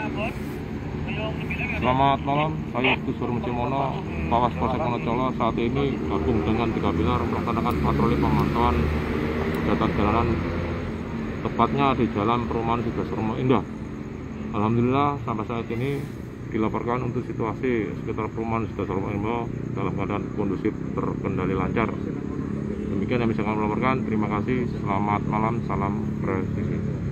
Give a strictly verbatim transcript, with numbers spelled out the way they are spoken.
Selamat malam, saya Kusur Mucimono, Pawas Polsek Wonocolo. Saat ini gabung dengan tiga pilar melaksanakan patroli pemantauan data jalanan, tepatnya di Jalan Perumahan Sidoarjo Indah. Alhamdulillah sampai saat ini dilaporkan untuk situasi sekitar Perumahan Sidoarjo Indah dalam keadaan kondusif, terkendali lancar. Demikian yang bisa kami laporkan. Terima kasih. Selamat malam. Salam presisi.